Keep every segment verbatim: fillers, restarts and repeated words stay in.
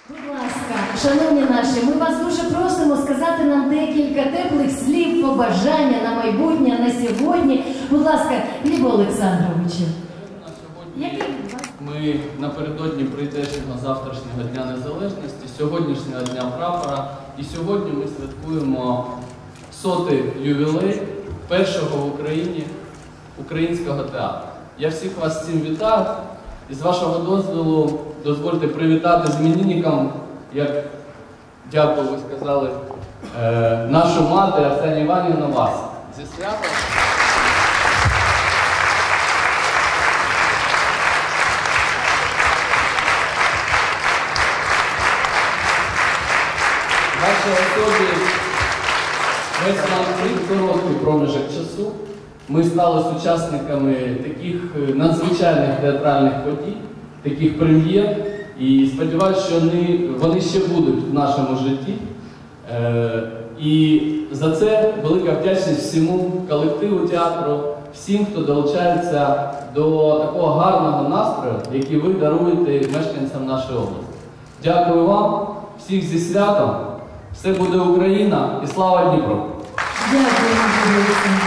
Будь ласка, шановні наші, ми вас дуже просимо сказати нам декілька теплих слів, побажання на майбутнє, на сьогодні. Будь ласка, Гліб Олександровичу. Ми напередодні прийдешнього завтрашнього Дня Незалежності, сьогоднішнього Дня Прапора. І сьогодні ми святкуємо сотий ювілей першого в Україні українського театру. Я всіх вас з цим вітаю. І з вашого дозволу дозвольте привітати з іменинником, як, дякую, ви сказали, е, нашу мати Арсенію Іванівну вас. Зі святом. В вашій особі весь наш короткий проміжок часу ми стали сучасниками таких надзвичайних театральних подій, таких прем'єр, і сподіваюся, що вони, вони ще будуть в нашому житті. Е, і за це велика вдячність всьому колективу театру, всім, хто долучається до такого гарного настрою, який ви даруєте мешканцям нашої області. Дякую вам, всіх зі святом, все буде Україна і слава Дніпру! Дякую вам,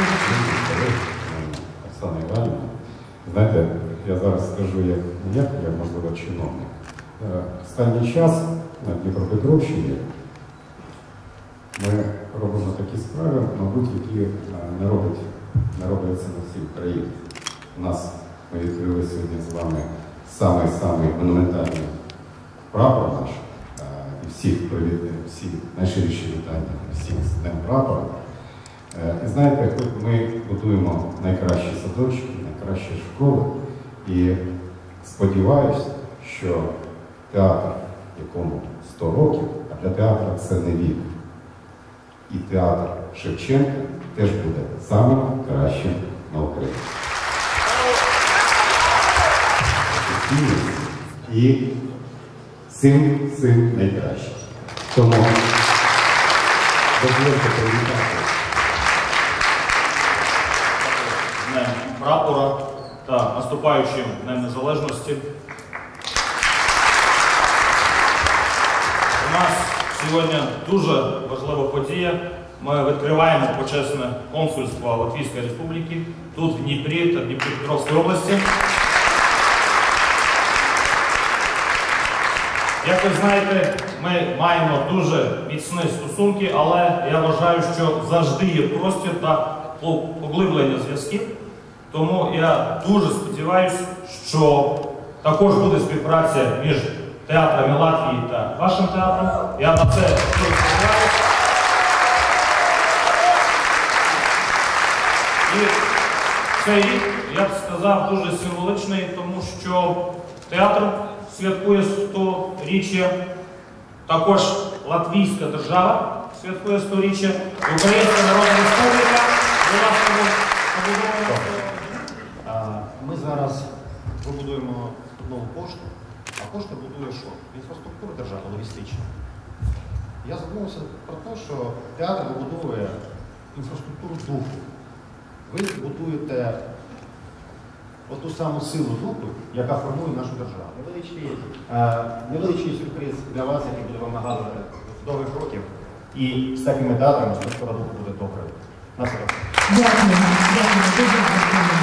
Оксана Іванівна, знаєте, я зараз скажу як не як, як можливо чиновник. Останній час на Дніпропетровщині ми робимо такі справи, мабуть, які не роблять, не робляться на всій Україні. У нас ми відкрили сьогодні з вами самий-самий монументальний прапор наш, і всіх привітних, всі найширші вітання всіх з Днем Прапора. І знаєте, ми будуємо найкращі садочки, найкращі школи, і сподіваюся, що театр, якому сто років, а для театру це не вік, і театр Шевченка теж буде самим кращим на Україні. І цим, цим найкраще. Тому дозвольте привітати Днем Прапора та наступаючим Днем Незалежності. У нас сьогодні дуже важлива подія. Ми відкриваємо почесне консульство Латвійської Республіки тут, в Дніпрі та Дніпропетровській області. Як ви знаєте, ми маємо дуже міцні стосунки, але я вважаю, що завжди є простір та поглиблення зв'язків. Тому я дуже сподіваюся, що також буде співпраця між театрами Латвії та вашим театром. Я на це дуже сподіваюся. І цей рік, я б сказав, дуже символичний, тому що театр святкує сторіччя, також Латвійська держава святкує сторіччя, Українська Народна Республіка була побудована. Ми зараз побудуємо нову пошту, а пошта будує що? Інфраструктуру держави, логістичну. Я задумався про те, що театр вибудовує інфраструктуру духу. Ви будуєте оту саму силу духу, яка формує нашу державу. Невеличкий, е, невеличкий сюрприз для вас, який буде вам нагадувати довгих років. І з такими театрами структура духу буде добре. На все. Дякую, дякую, дуже дякую.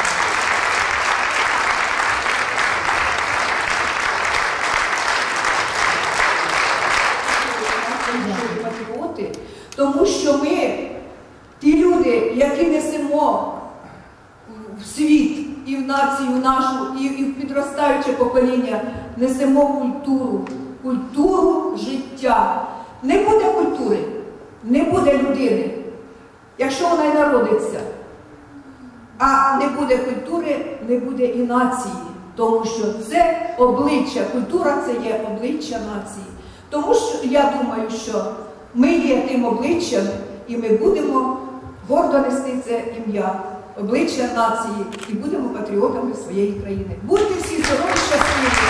Патріоти, тому що ми, ті люди, які несемо в світ і в націю нашу, і, і в підростаюче покоління, несемо культуру, культуру життя. Не буде культури, не буде людини, якщо вона й народиться. А не буде культури, не буде і нації, тому що це обличчя, культура це є обличчя нації. Тому що я думаю, що ми є тим обличчям, і ми будемо гордо нести це ім'я, обличчя нації, і будемо патріотами своєї країни. Будьте всі здорові, щасливі!